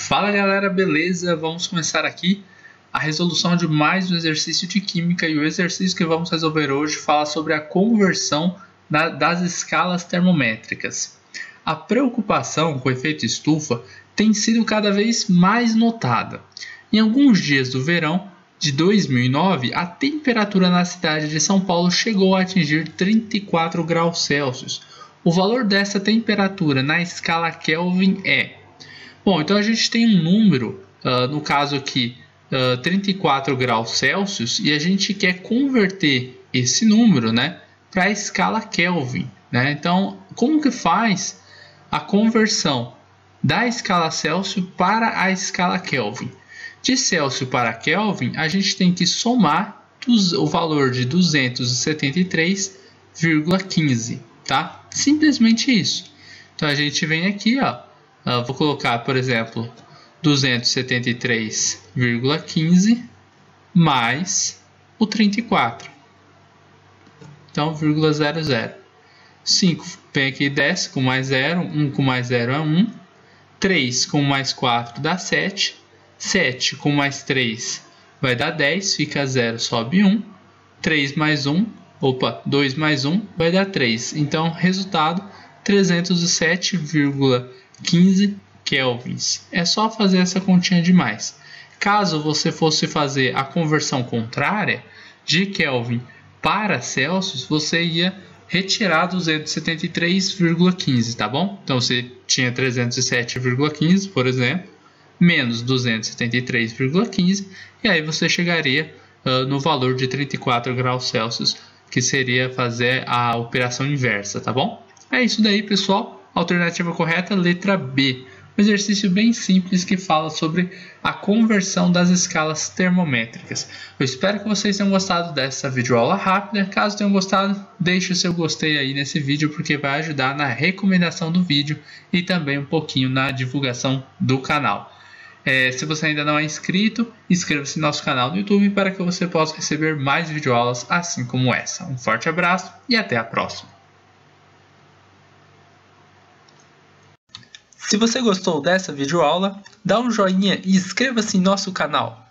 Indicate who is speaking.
Speaker 1: Fala galera, beleza? Vamos começar aqui a resolução de mais um exercício de química e o exercício que vamos resolver hoje fala sobre a conversão das escalas termométricas. A preocupação com o efeito estufa tem sido cada vez mais notada. Em alguns dias do verão de 2009, a temperatura na cidade de São Paulo chegou a atingir 34 graus Celsius. O valor dessa temperatura na escala Kelvin é... Bom, então a gente tem um número, no caso aqui, 34 graus Celsius, e a gente quer converter esse número, né, para a escala Kelvin. Né? Então, como que faz a conversão da escala Celsius para a escala Kelvin? De Celsius para Kelvin, a gente tem que somar o valor de 273,15, tá? Simplesmente isso. Então, a gente vem aqui, ó. Vou colocar, por exemplo, 273,15 mais o 34. Então, 0,00. 5 vem aqui e desce com mais 0. 1 com mais 0 é 1. 3 com mais 4 dá 7. 7 com mais 3 vai dar 10. Fica 0, sobe 1. 3 mais 1, 2 mais 1 vai dar 3. Então, resultado, 307,15 kelvins. É só fazer essa continha de mais. Caso você fosse fazer a conversão contrária de Kelvin para Celsius, você ia retirar 273,15, tá bom? Então você tinha 307,15, por exemplo, menos 273,15, e aí você chegaria no valor de 34 graus Celsius, que seria fazer a operação inversa, tá bom? É isso daí, pessoal. Alternativa correta, letra B. Um exercício bem simples que fala sobre a conversão das escalas termométricas. Eu espero que vocês tenham gostado dessa videoaula rápida. Caso tenham gostado, deixe o seu gostei aí nesse vídeo, porque vai ajudar na recomendação do vídeo e também um pouquinho na divulgação do canal. Se você ainda não é inscrito, inscreva-se no nosso canal do YouTube para que você possa receber mais videoaulas assim como essa. Um forte abraço e até a próxima! Se você gostou dessa videoaula, dá um joinha e inscreva-se em nosso canal.